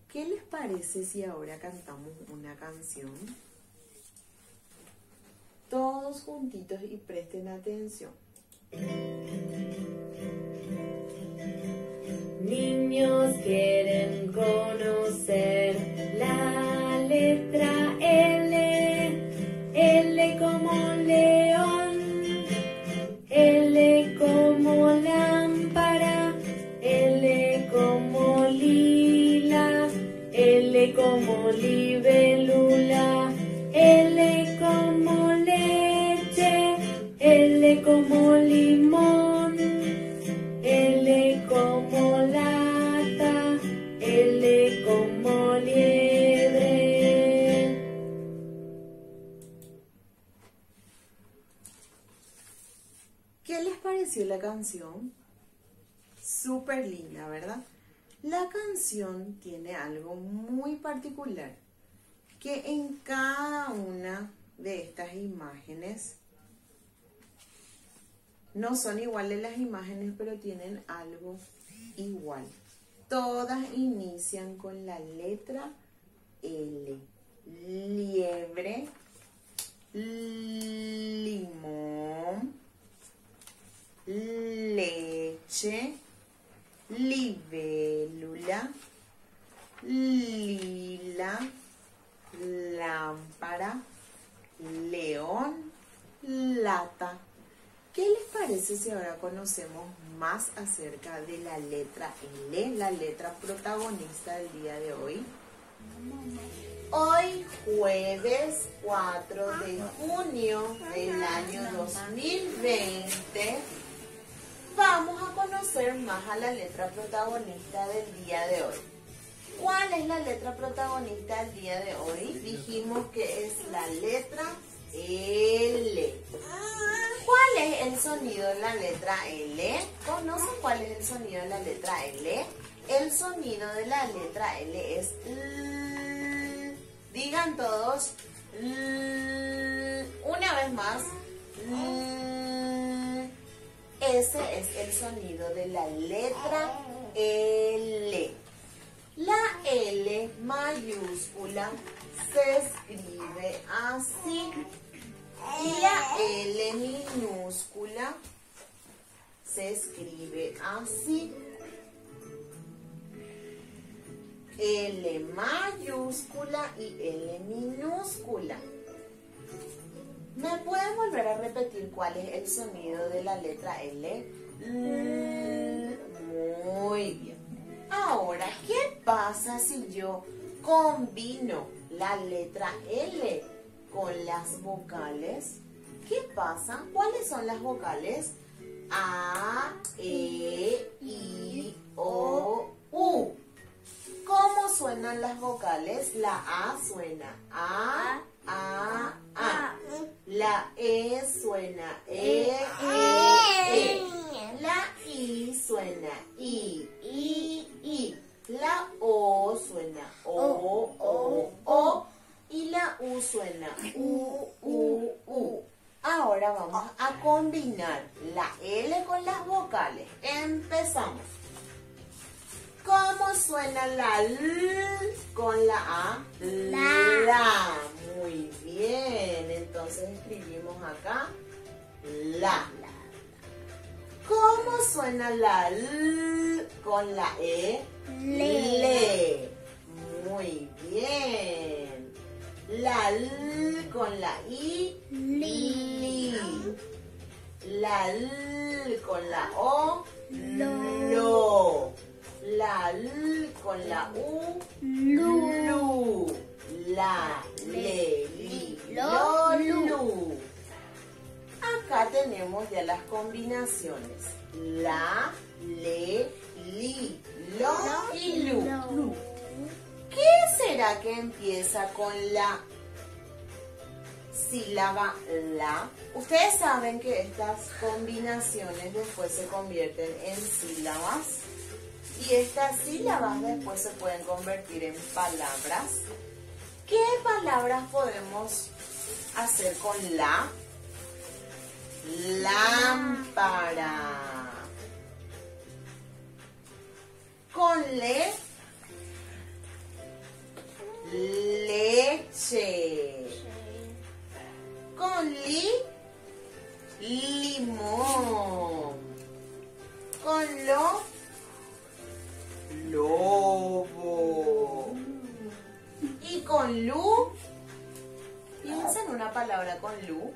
¿Qué les parece si ahora cantamos una canción? Todos juntitos y presten atención. Niños quieren conocer la letra L, L como león, L como lámpara, L como lila, L como libélula, L como leche, L como limón, L como lata, L como liebre. ¿Qué les pareció la canción? Súper linda, ¿verdad? La canción tiene algo muy particular, que en cada una de estas imágenes no son iguales las imágenes, pero tienen algo igual. Todas inician con la letra L. Liebre, limón, leche, libélula, lila, lámpara, león, lata. ¿Qué les parece si ahora conocemos más acerca de la letra L, la letra protagonista del día de hoy? Hoy, jueves 4 de junio del año 2020, vamos a conocer más a la letra protagonista del día de hoy. ¿Cuál es la letra protagonista del día de hoy? Dijimos que es la letra L. ¿Cuál es el sonido de la letra L? ¿Conocen cuál es el sonido de la letra L? El sonido de la letra L es L. Digan todos L. Una vez más. L. Ese es el sonido de la letra L. La L mayúscula se escribe así. Y la L minúscula se escribe así. L mayúscula y L minúscula. ¿Me pueden volver a repetir cuál es el sonido de la letra L? Muy bien. Ahora, ¿qué pasa si yo combino la letra L con las vocales? ¿Qué pasa? ¿Cuáles son las vocales? A, E, I, O, U. ¿Cómo suenan las vocales? La A suena A, A. La E suena E. La I suena I. La O suena O. Y la U suena U. Ahora vamos a combinar la L con las vocales. Empezamos. ¿Cómo suena la L con la A? La. Muy bien. Entonces escribimos acá la. ¿Cómo suena la L con la E? Le. Muy bien. La L con la I. Li. La L con la O. Lo. La L con la U. Lu. La, le, li, lo, lu. Acá tenemos ya las combinaciones. La, le, li, lo y lu. ¿Qué será que empieza con la sílaba la? Ustedes saben que estas combinaciones después se convierten en sílabas. Y estas sílabas después se pueden convertir en palabras. ¿Qué palabras podemos hacer con la? Lámpara. Con le, con Lu. Piensa en una palabra con Lu.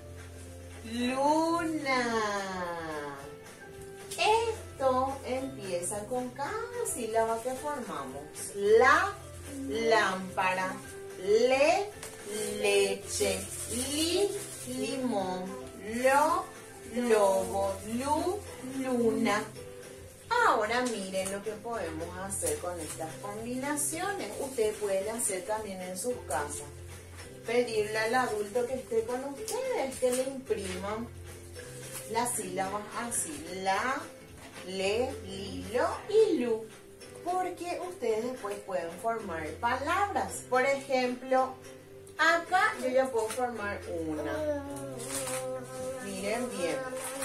Luna. Esto empieza con cada sílaba que formamos. La, lámpara. Le, leche. Li, limón. Lo, lobo. Lu, luna. Ahora miren lo que podemos hacer con estas combinaciones. Ustedes pueden hacer también en sus casas. Pedirle al adulto que esté con ustedes que le impriman las sílabas así. La, le, li, lo y lu. Porque ustedes después pueden formar palabras. Por ejemplo, acá yo ya puedo formar una. Miren bien.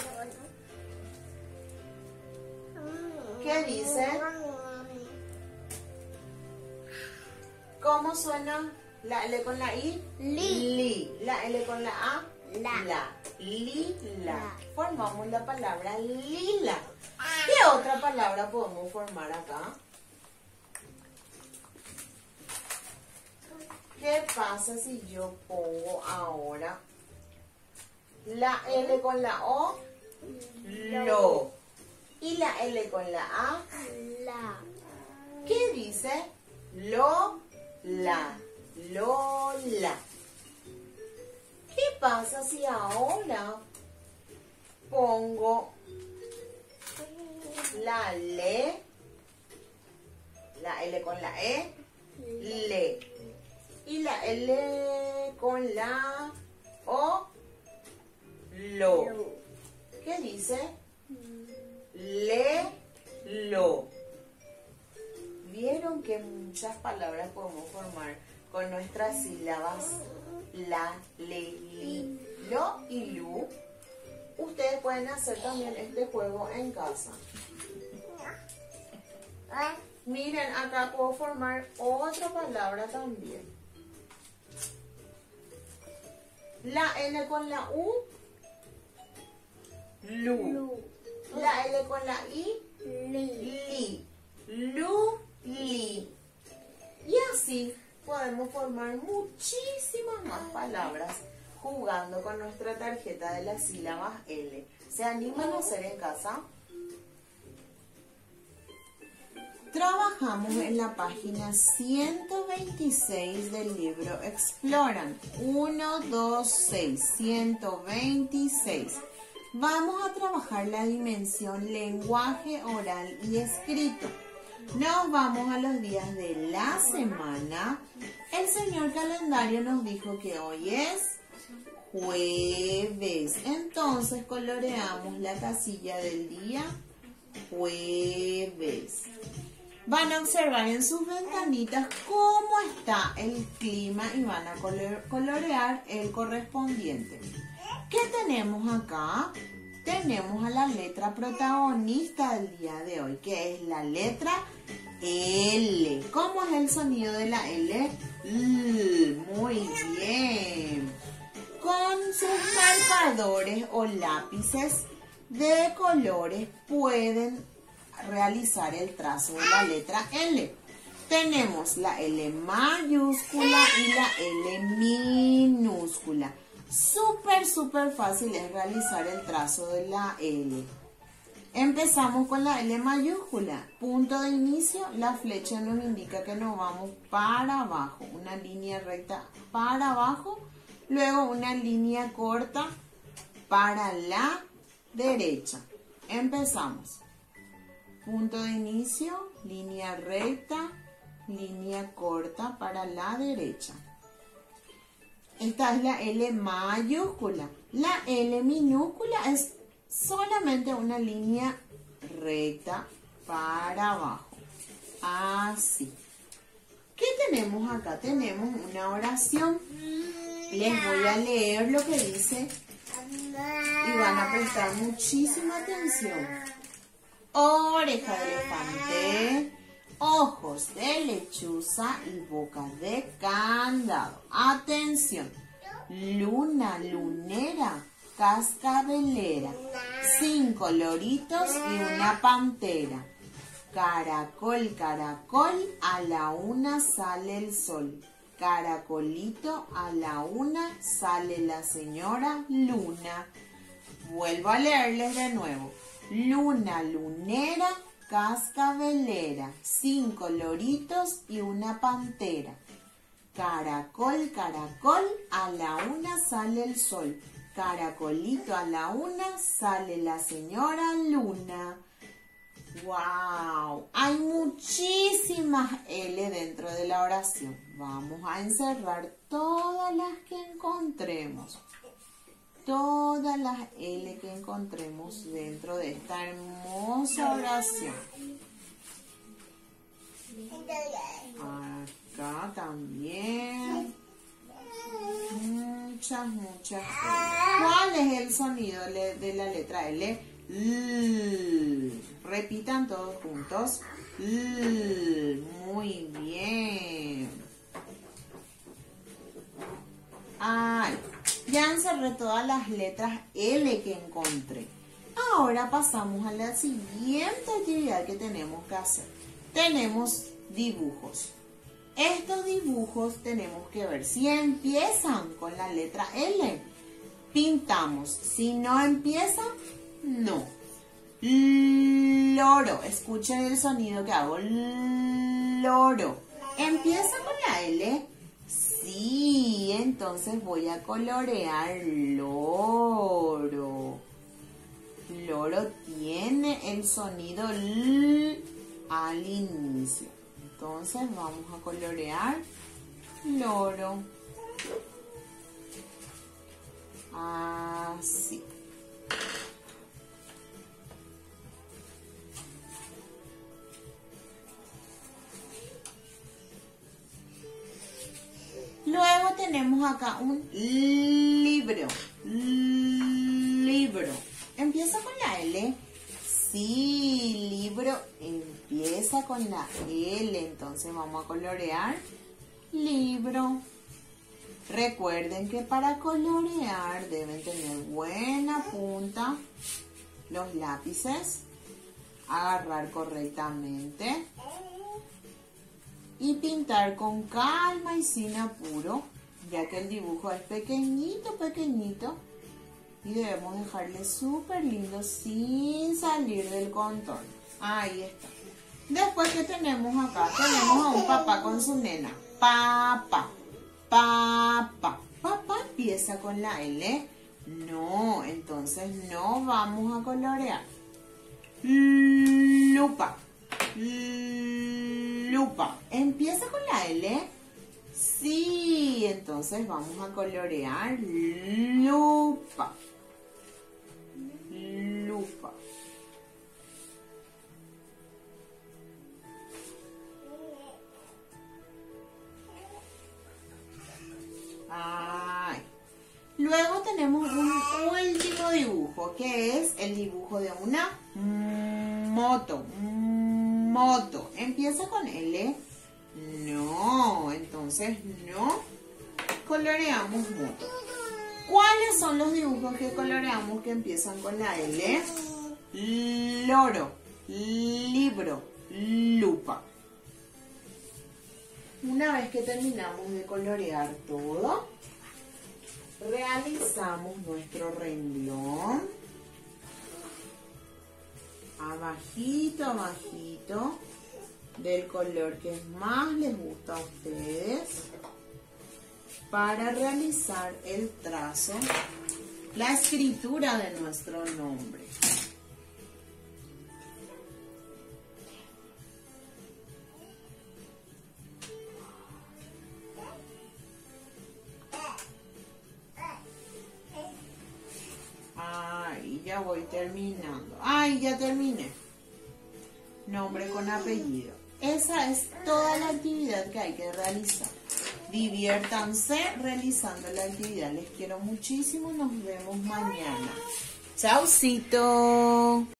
¿Qué dice? ¿Cómo suena la L con la I? Li. La L con la A? La. Lila. Formamos la palabra lila. ¿Qué otra palabra podemos formar acá? ¿Qué pasa si yo pongo ahora la L con la O? Lo. Y la L con la A, la. ¿Qué dice? Lo, la, Lola. ¿Qué pasa si ahora pongo la le, la L con la E, le. Y la L con la O, lo. ¿Qué dice? Le, lo. ¿Vieron que muchas palabras podemos formar con nuestras sílabas la, le, li, lo y lu? Ustedes pueden hacer también este juego en casa. Miren, acá puedo formar otra palabra también. La L con la U, lu. La L con la I, li. Lu, li. Y así podemos formar muchísimas más palabras jugando con nuestra tarjeta de las sílabas L. ¿Se animan a hacer en casa? Trabajamos en la página 126 del libro Exploran. 1, 2, 6, 126. Vamos a trabajar la dimensión lenguaje oral y escrito. Nos vamos a los días de la semana. El señor calendario nos dijo que hoy es jueves. Entonces coloreamos la casilla del día jueves. Van a observar en sus ventanitas cómo está el clima y van a colorear el correspondiente. ¿Qué tenemos acá? Tenemos a la letra protagonista del día de hoy, que es la letra L. ¿Cómo es el sonido de la L? L. Muy bien. Con sus marcadores o lápices de colores pueden realizar el trazo de la letra L. Tenemos la L mayúscula y la L minúscula. Súper fácil es realizar el trazo de la L. Empezamos con la L mayúscula. Punto de inicio, la flecha nos indica que nos vamos para abajo. Una línea recta para abajo. Luego una línea corta para la derecha. Empezamos. Punto de inicio, línea recta, línea corta para la derecha. Esta es la L mayúscula. La L minúscula es solamente una línea recta para abajo. Así. ¿Qué tenemos acá? Tenemos una oración. Les voy a leer lo que dice y van a prestar muchísima atención. Oreja de elefante, ojos de lechuza y boca de candado. Atención. Luna, lunera, cascabelera, 5 loritos y una pantera. Caracol, caracol, a la 1 sale el sol. Caracolito, a la 1 sale la señora Luna. Vuelvo a leerles de nuevo. Luna, lunera, cascabelera, 5 loritos y una pantera. Caracol, caracol, a la 1 sale el sol. Caracolito, a la 1 sale la señora Luna. ¡Wow! Hay muchísimas L dentro de la oración. Vamos a encerrar todas las que encontremos. Todas las L que encontremos dentro de esta hermosa oración. Acá también. Muchas L. ¿Cuál es el sonido de la letra L? L. Repitan todos juntos. L. Muy bien. Ay, ya encerré todas las letras L que encontré. Ahora pasamos a la siguiente actividad que tenemos que hacer. Tenemos dibujos. Estos dibujos tenemos que ver si empiezan con la letra L. Pintamos. Si no empiezan, no. Loro. Escuchen el sonido que hago. Loro. ¿Empieza con la L? Sí. Entonces voy a colorear loro. Loro tiene el sonido L al inicio. Entonces vamos a colorear loro. Así. Luego tenemos acá un libro. Libro. ¿Empieza con la L? Sí, libro empieza con la L. Entonces vamos a colorear libro. Recuerden que para colorear deben tener buena punta los lápices, agarrar correctamente y pintar con calma y sin apuro, ya que el dibujo es pequeñito, pequeñito, y debemos dejarle súper lindo sin salir del contorno. Ahí está. Después, ¿qué tenemos acá? Tenemos a un papá con su nena. Papá, papá. Papá empieza con la L. No, entonces no vamos a colorear. Lupa. Lupa. ¿Empieza con la L? Sí, entonces vamos a colorear lupa. Lupa. Ay. Luego tenemos un último dibujo, que es el dibujo de una moto. Moto. ¿Empieza con L? No, entonces no coloreamos moto. ¿Cuáles son los dibujos que coloreamos que empiezan con la L? Loro, libro, lupa. Una vez que terminamos de colorear todo, realizamos nuestro renglón. Abajito, abajito, del color que más les gusta a ustedes, para realizar el trazo, la escritura de nuestro nombre. Ay, ya voy terminando. Ay, ya terminé. Nombre con apellido. Esa es toda la actividad que hay que realizar. Diviértanse realizando la actividad. Les quiero muchísimo. Nos vemos mañana. Chaucito.